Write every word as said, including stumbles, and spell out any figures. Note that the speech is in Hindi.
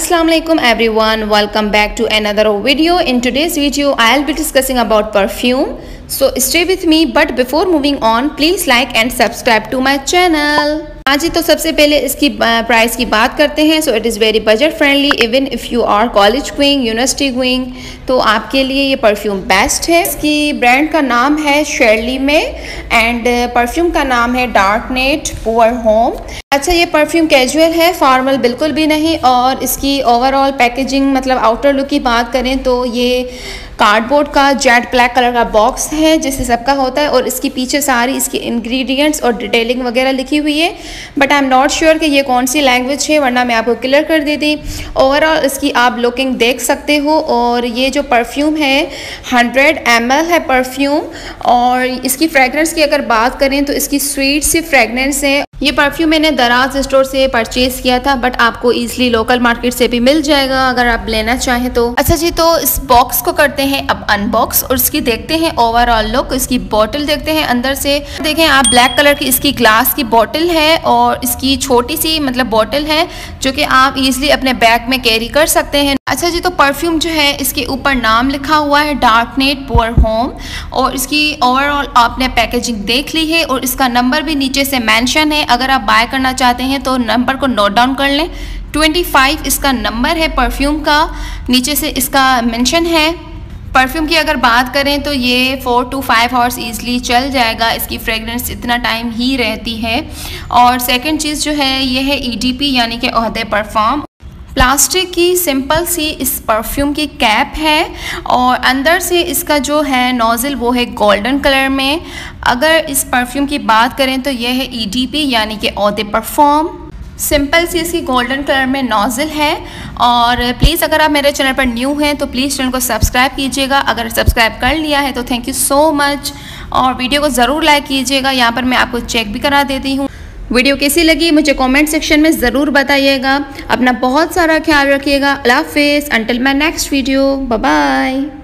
Assalamu alaikum everyone, welcome back to another video. In today's video I'll be discussing about perfume, so stay with me. But before moving on, please like and subscribe to my channel. आज ही तो सबसे पहले इसकी प्राइस की बात करते हैं. So it is very budget friendly. Even if you are college going, university going, तो आपके लिए ये परफ्यूम बेस्ट है. इसकी ब्रांड का नाम है शेरली में एंड परफ्यूम का नाम है डार्कनेट पुअर होम. अच्छा, ये परफ्यूम कैजुअल है, फॉर्मल बिल्कुल भी नहीं. और इसकी ओवरऑल पैकेजिंग मतलब आउटर लुक की बात करें तो ये कार्डबोर्ड का जेट ब्लैक कलर का बॉक्स है जैसे सबका होता है, और इसके पीछे सारी इसकी इंग्रेडिएंट्स और डिटेलिंग वगैरह लिखी हुई है. But I am not sure कि ये कौन सी लैंग्वेज है, वरना मैं आपको क्लियर कर देती. ओवरऑल इसकी आप लुकिंग देख सकते हो. और ये जो परफ्यूम है हंड्रेड एम एल है परफ्यूम. और इसकी फ्रेगरेंस की अगर बात करें तो इसकी स्वीट सी फ्रेगरेंस है. ये परफ्यूम मैंने दराज स्टोर से परचेज़ किया था, बट आपको ईजिली लोकल मार्केट से भी मिल जाएगा अगर आप लेना चाहें तो. अच्छा जी, तो इस बॉक्स को करते हैं अब अनबॉक्स और इसकी देखते हैं ओवरऑल लुक. इसकी बॉटल देखते हैं अंदर से. देखें आप, ब्लैक कलर की इसकी ग्लास की बॉटल है और इसकी छोटी सी मतलब बॉटल है जो कि आप इजीली अपने बैग में कैरी कर सकते हैं. अच्छा जी, तो परफ्यूम जो है इसके ऊपर नाम लिखा हुआ है डार्कनेट पुअर होम, और इसकी ओवरऑल आपने पैकेजिंग देख ली है और इसका नंबर भी नीचे से मेंशन है. अगर आप बाय करना चाहते हैं तो नंबर को नोट डाउन कर लें. पच्चीस इसका नंबर है परफ्यूम का, नीचे से इसका मेंशन है. परफ्यूम की अगर बात करें तो ये four two five hours easily चल जाएगा. इसकी फ्रेगरेंस इतना टाइम ही रहती है. और सेकंड चीज़ जो है ये है ई डी पी यानी कि ओहदे परफ्यूम. प्लास्टिक की सिंपल सी इस परफ्यूम की कैप है और अंदर से इसका जो है नोज़ल वो है गोल्डन कलर में. अगर इस परफ्यूम की बात करें तो यह है ई डी पी यानी कि ओहदे परफ्यूम. सिंपल सी इसकी गोल्डन कलर में नोज़ल है. और प्लीज़ अगर आप मेरे चैनल पर न्यू हैं तो प्लीज़ चैनल को सब्सक्राइब कीजिएगा. अगर सब्सक्राइब कर लिया है तो थैंक यू सो मच. और वीडियो को ज़रूर लाइक कीजिएगा. यहाँ पर मैं आपको चेक भी करा देती हूँ. वीडियो कैसी लगी मुझे कमेंट सेक्शन में ज़रूर बताइएगा. अपना बहुत सारा ख्याल रखिएगा. अल्लाह हाफ़िज़. Until my next video. Bye bye.